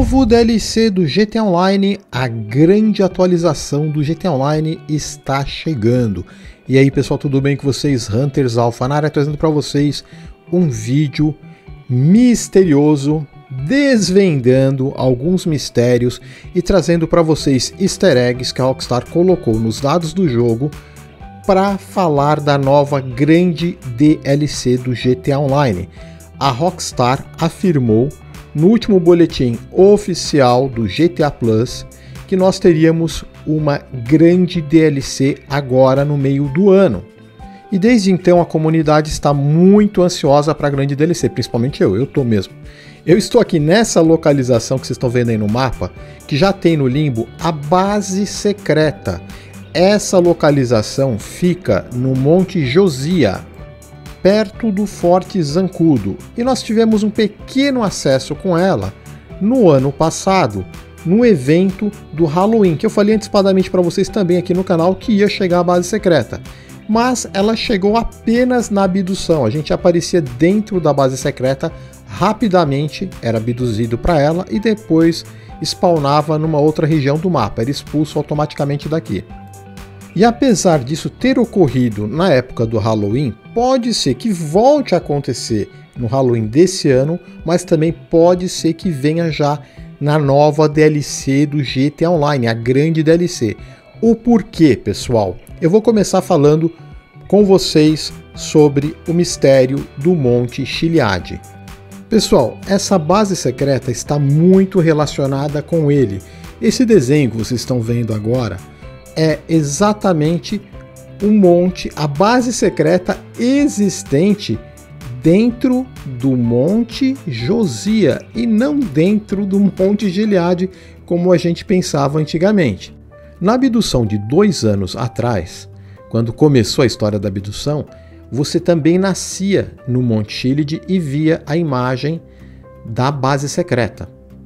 Novo DLC do GTA Online, a grande atualização do GTA Online está chegando. E aí pessoal, tudo bem com vocês? Hunters Alpha na área, trazendo para vocês um vídeo misterioso, desvendando alguns mistérios e trazendo para vocês easter eggs que a Rockstar colocou nos dados do jogo para falar da nova grande DLC do GTA Online. A Rockstar afirmou no último boletim oficial do GTA Plus que nós teríamos uma grande DLC agora no meio do ano. E desde então a comunidade está muito ansiosa para a grande DLC, principalmente eu estou mesmo. Eu estou aqui nessa localização que vocês estão vendo aí no mapa, que já tem no limbo a base secreta. Essa localização fica no Monte Josia, perto do Forte Zancudo, e nós tivemos um pequeno acesso com ela no ano passado, no evento do Halloween, que eu falei antecipadamente para vocês também aqui no canal que ia chegar a base secreta, mas ela chegou apenas na abdução. A gente aparecia dentro da base secreta, rapidamente era abduzido para ela e depois spawnava numa outra região do mapa, era expulso automaticamente daqui. E apesar disso ter ocorrido na época do Halloween, pode ser que volte a acontecer no Halloween desse ano, mas também pode ser que venha já na nova DLC do GTA Online, a grande DLC. O porquê, pessoal? Eu vou começar falando com vocês sobre o mistério do Monte Chiliad. Pessoal, essa base secreta está muito relacionada com ele. Esse desenho que vocês estão vendo agora é exatamente um monte, a base secreta existente dentro do Monte Josia e não dentro do Monte Gilead como a gente pensava antigamente. Na abdução de 2 anos atrás, quando começou a história da abdução, você também nascia no Monte Gilead e via a imagem da base secreta.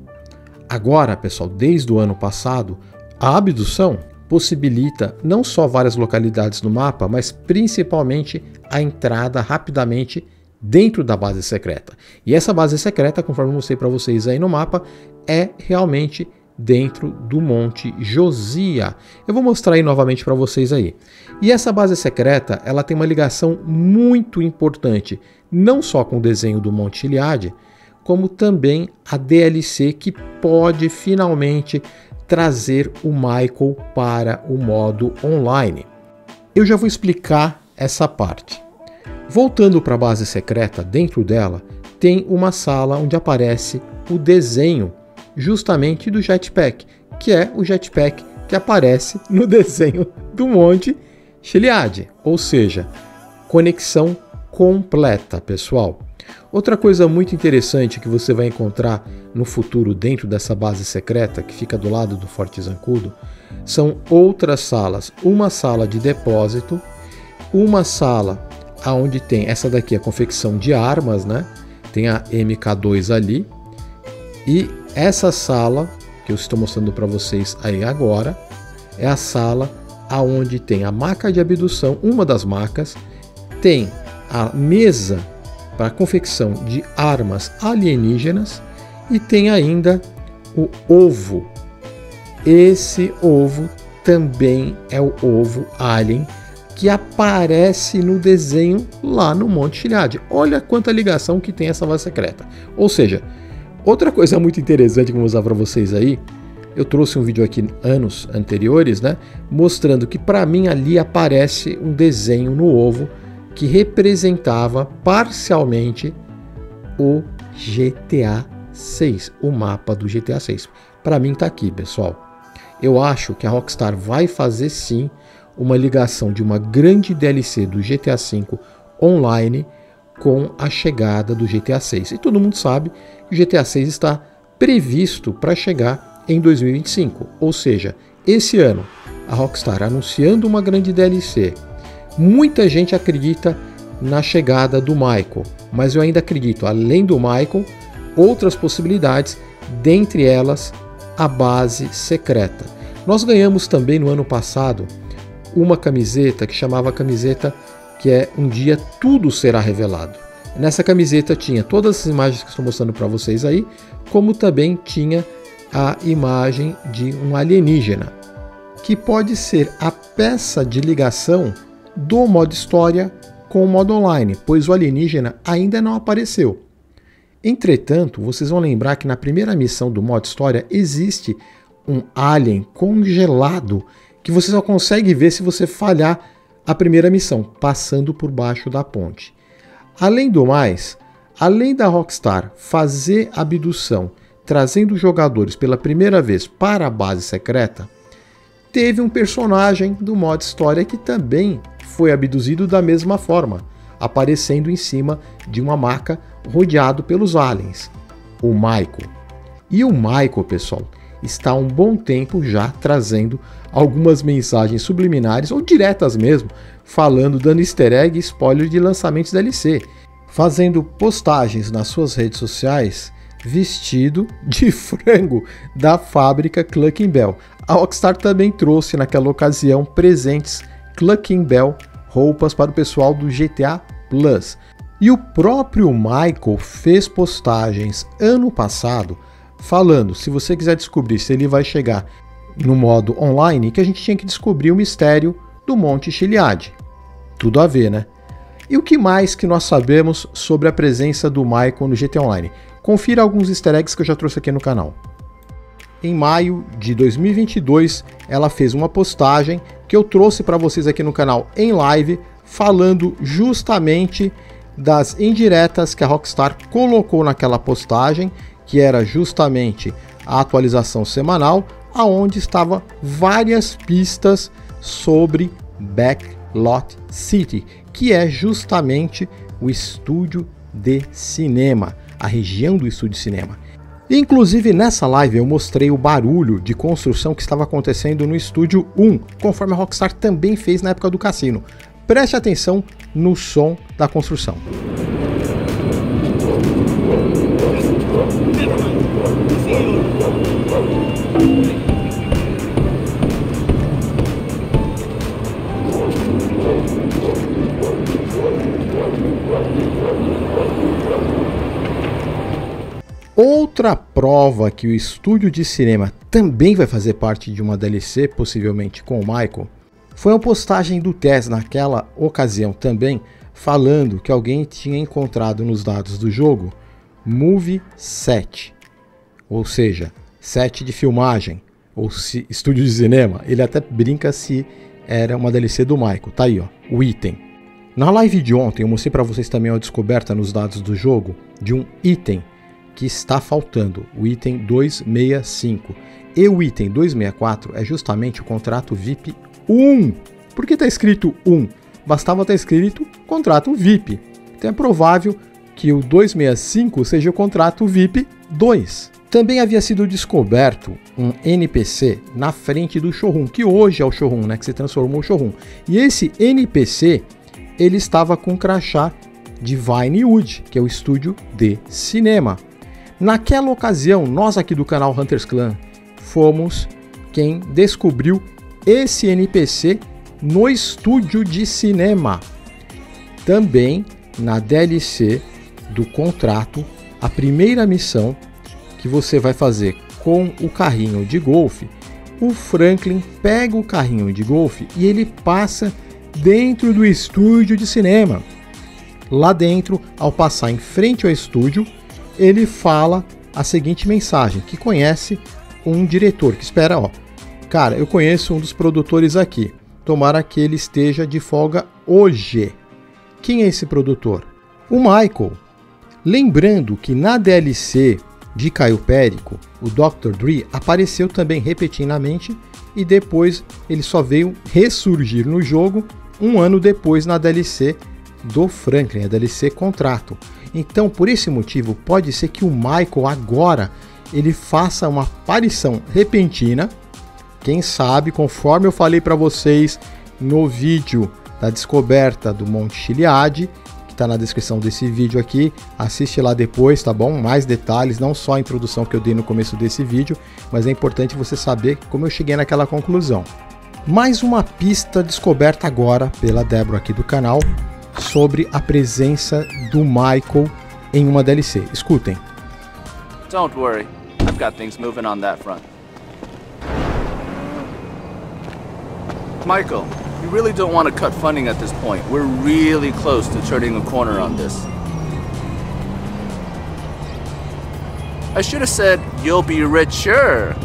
Agora, pessoal, desde o ano passado, a abdução possibilita não só várias localidades no mapa, mas principalmente a entrada rapidamente dentro da base secreta. E essa base secreta, conforme eu mostrei para vocês aí no mapa, é realmente dentro do Monte Josia. Eu vou mostrar aí novamente para vocês aí. E essa base secreta, ela tem uma ligação muito importante, não só com o desenho do Monte Chiliad, como também a DLC que pode finalmente trazer o Michael para o modo online. Eu já vou explicar essa parte. Voltando para a base secreta, dentro dela tem uma sala onde aparece o desenho justamente do jetpack, que é o jetpack que aparece no desenho do Monte Chiliad, ou seja, conexão completa, pessoal. Outra coisa muito interessante que você vai encontrar no futuro dentro dessa base secreta, que fica do lado do Forte Zancudo, são outras salas. Uma sala de depósito, uma sala onde tem, essa daqui é a confecção de armas, né? Tem a MK2 ali. E essa sala, que eu estou mostrando para vocês aí agora, é a sala onde tem a maca de abdução, uma das macas, tem a mesa para a confecção de armas alienígenas e tem ainda o ovo. Esse ovo também é o ovo alien que aparece no desenho lá no Monte Chiliad. Olha quanta ligação que tem essa base secreta. Ou seja, outra coisa muito interessante que eu vou mostrar para vocês aí, eu trouxe um vídeo aqui anos anteriores, né, mostrando que para mim ali aparece um desenho no ovo que representava parcialmente o GTA 6, o mapa do GTA 6. Para mim tá aqui, pessoal. Eu acho que a Rockstar vai fazer sim uma ligação de uma grande DLC do GTA 5 online com a chegada do GTA 6. E todo mundo sabe que o GTA 6 está previsto para chegar em 2025, ou seja, esse ano a Rockstar anunciando uma grande DLC. Muita gente acredita na chegada do Michael, mas eu ainda acredito, além do Michael, outras possibilidades, dentre elas a base secreta. Nós ganhamos também no ano passado uma camiseta que chamava camiseta que é Um Dia Tudo Será Revelado. Nessa camiseta tinha todas as imagens que estou mostrando para vocês aí, como também tinha a imagem de um alienígena, que pode ser a peça de ligação do modo história com o modo online, pois o alienígena ainda não apareceu. Entretanto, vocês vão lembrar que na primeira missão do modo história existe um alien congelado que você só consegue ver se você falhar a primeira missão, passando por baixo da ponte. Além do mais, além da Rockstar fazer a abdução, trazendo os jogadores pela primeira vez para a base secreta, teve um personagem do modo história que também foi abduzido da mesma forma, aparecendo em cima de uma maca rodeado pelos aliens, o Michael. E o Michael, pessoal, está há um bom tempo já trazendo algumas mensagens subliminares ou diretas mesmo, falando, dando easter egg e spoiler de lançamentos DLC, fazendo postagens nas suas redes sociais vestido de frango da fábrica Clucking Bell. A Rockstar também trouxe naquela ocasião presentes Clucking Bell, roupas para o pessoal do GTA Plus. E o próprio Michael fez postagens ano passado falando, se você quiser descobrir se ele vai chegar no modo online, que a gente tinha que descobrir o mistério do Monte Chiliad. Tudo a ver, né? E o que mais que nós sabemos sobre a presença do Michael no GTA Online? Confira alguns easter eggs que eu já trouxe aqui no canal. Em maio de 2022, ela fez uma postagem que eu trouxe para vocês aqui no canal em live, falando justamente das indiretas que a Rockstar colocou naquela postagem, que era justamente a atualização semanal, aonde estava várias pistas sobre Backlot City, que é justamente o estúdio de cinema, a região do estúdio de cinema. Inclusive nessa live eu mostrei o barulho de construção que estava acontecendo no Estúdio 1, conforme a Rockstar também fez na época do cassino. Preste atenção no som da construção. Outra prova que o estúdio de cinema também vai fazer parte de uma DLC, possivelmente com o Michael, foi uma postagem do Tess naquela ocasião também, falando que alguém tinha encontrado nos dados do jogo Movie Set, ou seja, set de filmagem, ou estúdio de cinema. Ele até brinca se era uma DLC do Michael. Tá aí, ó, o item. Na live de ontem eu mostrei para vocês também a descoberta nos dados do jogo de um item que está faltando, o item 265. E o item 264 é justamente o contrato VIP 1. Por que está escrito 1? Bastava estar escrito contrato VIP. Então é provável que o 265 seja o contrato VIP 2. Também havia sido descoberto um NPC na frente do showroom, que hoje é o showroom, né, que se transformou em showroom. E esse NPC, ele estava com um crachá de Vinewood, que é o estúdio de cinema. Naquela ocasião, nós aqui do canal Hunters Clan fomos quem descobriu esse NPC no estúdio de cinema. Também na DLC do contrato, a primeira missão que você vai fazer com o carrinho de golfe, o Franklin pega o carrinho de golfe e ele passa dentro do estúdio de cinema. Lá dentro, ao passar em frente ao estúdio, ele fala a seguinte mensagem, que conhece um diretor, que espera, ó, cara, eu conheço um dos produtores aqui, tomara que ele esteja de folga hoje. Quem é esse produtor? O Michael. Lembrando que na DLC de Caio Perico, o Dr. Dre apareceu também repentinamente e depois ele só veio ressurgir no jogo um ano depois na DLC do Franklin, a DLC Contrato. Então, por esse motivo, pode ser que o Michael agora ele faça uma aparição repentina. Quem sabe, conforme eu falei para vocês no vídeo da descoberta do Monte Chiliad, que está na descrição desse vídeo aqui, assiste lá depois, tá bom? Mais detalhes, não só a introdução que eu dei no começo desse vídeo, mas é importante você saber como eu cheguei naquela conclusão. Mais uma pista descoberta agora pela Débora aqui do canal, sobre a presença do Michael em uma DLC. Escutem. Don't worry, I've I've got things moving on that front. Michael, you really don't want to cut funding at this point. We're really close to turning a corner on this. I should have said, you'll be richer.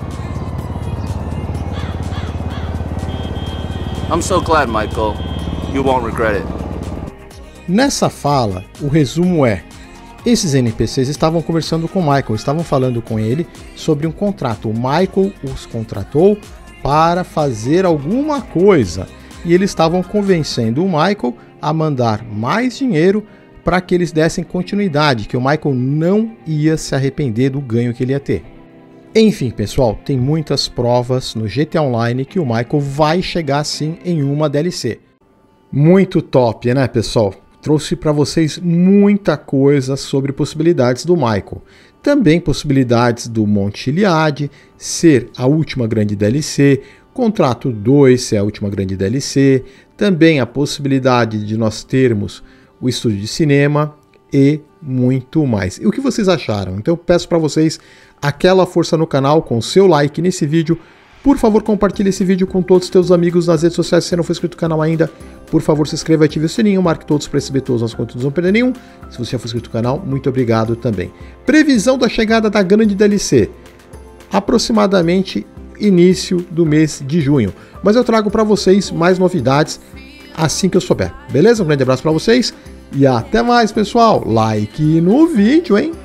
I'm so glad, Michael. You won't regret it. Nessa fala, o resumo é: esses NPCs estavam conversando com o Michael, estavam falando com ele sobre um contrato. O Michael os contratou para fazer alguma coisa e eles estavam convencendo o Michael a mandar mais dinheiro para que eles dessem continuidade, que o Michael não ia se arrepender do ganho que ele ia ter. Enfim, pessoal, tem muitas provas no GTA Online que o Michael vai chegar sim em uma DLC. Muito top, né, pessoal? Trouxe para vocês muita coisa sobre possibilidades do Michael. Também possibilidades do Monte Chiliad ser a última grande DLC, Contrato 2 ser a última grande DLC, também a possibilidade de nós termos o estúdio de cinema e muito mais. E o que vocês acharam? Então eu peço para vocês aquela força no canal com o seu like nesse vídeo. Por favor, compartilhe esse vídeo com todos os seus amigos nas redes sociais. Se você não for inscrito no canal ainda, por favor, se inscreva e ative o sininho. Marque todos para receber todos os nossos conteúdos, não perder nenhum. Se você já for inscrito no canal, muito obrigado também. Previsão da chegada da grande DLC. Aproximadamente início do mês de junho. Mas eu trago para vocês mais novidades assim que eu souber. Beleza? Um grande abraço para vocês e até mais, pessoal. Like no vídeo, hein?